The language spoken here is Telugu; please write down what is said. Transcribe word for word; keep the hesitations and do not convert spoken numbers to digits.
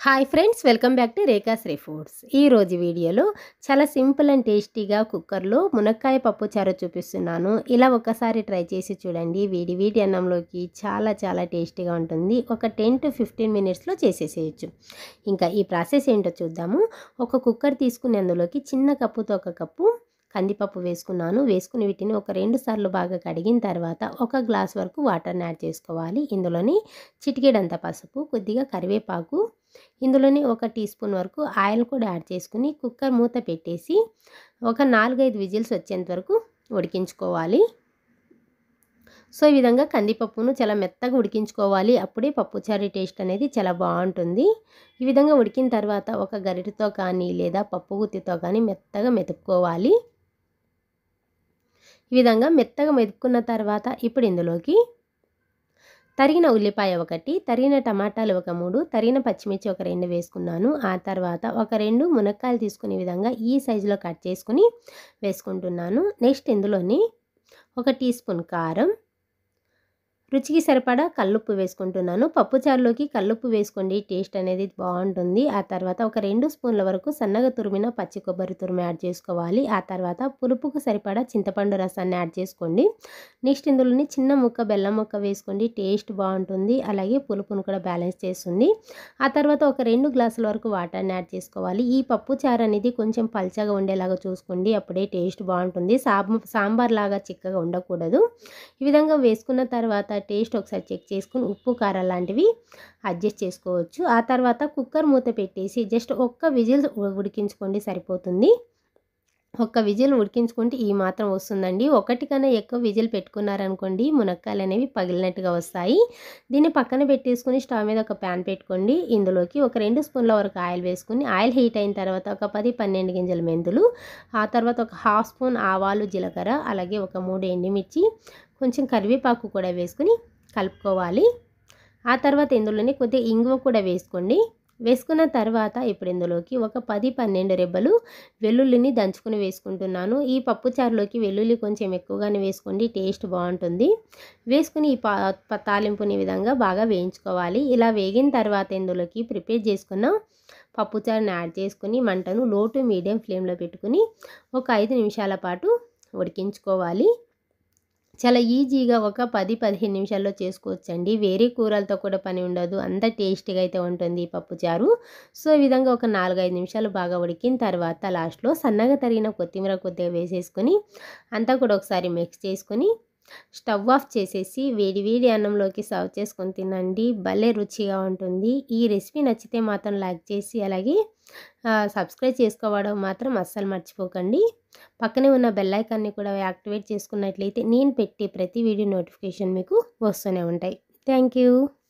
Hi friends, welcome back to Rekha Shri foods. ఈరోజు వీడియోలో చాలా సింపుల్ అండ్ టేస్టీగా కుక్కర్లో మునక్కాయ పప్పు చారు చూపిస్తున్నాను. ఇలా ఒక్కసారి ట్రై చేసి చూడండి. వీడి వీడి అన్నంలోకి చాలా చాలా టేస్టీగా ఉంటుంది. ఒక టెన్ టు ఫిఫ్టీన్ మినిట్స్లో చేసేసేయచ్చు. ఇంకా ఈ ప్రాసెస్ ఏంటో చూద్దాము. ఒక కుక్కర్ తీసుకుని అందులోకి చిన్న కప్పుతో ఒక కప్పు కందిపప్పు వేసుకున్నాను. వేసుకుని వీటిని ఒక రెండు సార్లు బాగా కడిగిన తర్వాత ఒక గ్లాస్ వరకు వాటర్ని యాడ్ చేసుకోవాలి. ఇందులోని చిటికెడంత పసుపు, కొద్దిగా కరివేపాకు, ఇందులోని ఒక టీ స్పూన్ వరకు ఆయిల్ కూడా యాడ్ చేసుకుని కుక్కర్ మూత పెట్టేసి ఒక నాలుగైదు విజిల్స్ వచ్చేంత వరకు ఉడికించుకోవాలి. సో ఈ విధంగా కందిపప్పును చాలా మెత్తగా ఉడికించుకోవాలి. అప్పుడే పప్పుచారు టేస్ట్ అనేది చాలా బాగుంటుంది. ఈ విధంగా ఉడికిన తర్వాత ఒక గరిటెతో కానీ లేదా పప్పు గుత్తితో కానీ మెత్తగా మెతుక్కోవాలి. ఈ విధంగా మెత్తగా మెతుక్కున్న తర్వాత ఇప్పుడు ఇందులోకి తరిగిన ఉల్లిపాయ ఒకటి, తరిగిన టమాటాలు ఒక మూడు, తరిగిన పచ్చిమిర్చి ఒక రెండు వేసుకున్నాను. ఆ తర్వాత ఒక రెండు మునక్కాయలు తీసుకునే విధంగా ఈ సైజులో కట్ చేసుకుని వేసుకుంటున్నాను. నెక్స్ట్ ఇందులోని ఒక టీ స్పూన్ కారం, రుచికి సరిపడా కల్లుప్పు వేసుకుంటున్నాను. పప్పుచారులోకి కల్లుప్పు వేసుకోండి, టేస్ట్ అనేది బాగుంటుంది. ఆ తర్వాత ఒక రెండు స్పూన్ల వరకు సన్నగా తురిమిన పచ్చి కొబ్బరి తురుము యాడ్ చేసుకోవాలి. ఆ తర్వాత పులుపుకు సరిపడా చింతపండు రసాన్ని యాడ్ చేసుకోండి. నెక్స్ట్ ఇందులోని చిన్న ముక్క బెల్లం ముక్క వేసుకోండి, టేస్ట్ బాగుంటుంది. అలాగే పులుపును కూడా బ్యాలెన్స్ చేస్తుంది. ఆ తర్వాత ఒక రెండు గ్లాసుల వరకు వాటర్ని యాడ్ చేసుకోవాలి. ఈ పప్పు చారు అనేది కొంచెం పల్చగా ఉండేలాగా చూసుకోండి, అప్పుడే టేస్ట్ బాగుంటుంది. సాంబార్ లాగా చిక్కగా ఉండకూడదు. ఈ విధంగా వేసుకున్న తర్వాత టేస్ట్ ఒకసారి చెక్ చేసుకుని ఉప్పు కారం లాంటివి అడ్జస్ట్ చేసుకోవచ్చు. ఆ తర్వాత కుక్కర్ మూత పెట్టేసి జస్ట్ ఒక్క విజిల్ ఉడికించుకోండి, సరిపోతుంది. ఒక్క విజిల్ ఉడికించుకుంటే ఈ మాత్రం వస్తుందండి. ఒకటి కన్నా ఎక్కువ విజిల్ పెట్టుకున్నారనుకోండి మునక్కాయలు అనేవి పగిలినట్టుగా వస్తాయి. దీన్ని పక్కన పెట్టేసుకుని స్టవ్ మీద ఒక ప్యాన్ పెట్టుకోండి. ఇందులోకి ఒక రెండు స్పూన్ల వరకు ఆయిల్ వేసుకుని ఆయిల్ హీట్ అయిన తర్వాత ఒక పది పన్నెండు గింజల మెంతులు, ఆ తర్వాత ఒక హాఫ్ స్పూన్ ఆవాలు జీలకర్ర, అలాగే ఒక మూడు ఎండుమిర్చి, కొంచెం కరివేపాకు కూడా వేసుకుని కలుపుకోవాలి. ఆ తర్వాత ఇందులోనే కొద్దిగా ఇంగువ కూడా వేసుకోండి. వేసుకున్న తర్వాత ఇప్పుడు ఇందులోకి ఒక పది పన్నెండు రెబ్బలు వెల్లుల్లిని దంచుకుని వేసుకుంటున్నాను. ఈ పప్పు చారులోకి వెల్లుల్లి కొంచెం ఎక్కువగానే వేసుకోండి, టేస్ట్ బాగుంటుంది. వేసుకుని ఈ పా తాలింపుని విధంగా బాగా వేయించుకోవాలి. ఇలా వేగిన తర్వాత ఇందులోకి ప్రిపేర్ చేసుకున్న పప్పుచారుని యాడ్ చేసుకుని మంటను లో టు మీడియం ఫ్లేమ్లో పెట్టుకుని ఒక ఐదు నిమిషాల పాటు ఉడికించుకోవాలి. చాలా ఈజీగా ఒక పది పదిహేను నిమిషాల్లో చేసుకోవచ్చండి. వేరే కూరలతో కూడా పని ఉండదు, అంత టేస్టీగా అయితే ఉంటుంది ఈ పప్పుచారు. సో ఈ విధంగా ఒక నాలుగైదు నిమిషాలు బాగా ఉడికిన తర్వాత లాస్ట్లో సన్నగా తరిగిన కొత్తిమీర కొద్దిగా వేసేసుకొని అంతా కూడా ఒకసారి మిక్స్ చేసుకొని స్టవ్ ఆఫ్ చేసేసి వేడి వేడి అన్నంలోకి సర్వ్ చేసుకొని తినండి, భలే రుచిగా ఉంటుంది. ఈ రెసిపీ నచ్చితే మాత్రం లైక్ చేసి అలాగే సబ్స్క్రైబ్ చేసుకోవడం మాత్రం అస్సలు మర్చిపోకండి. పక్కనే ఉన్న బెల్ ఐకాన్ని కూడా యాక్టివేట్ చేసుకున్నట్లయితే నేను పెట్టే ప్రతి వీడియో నోటిఫికేషన్ మీకు వస్తూనే ఉంటాయి. Thank you.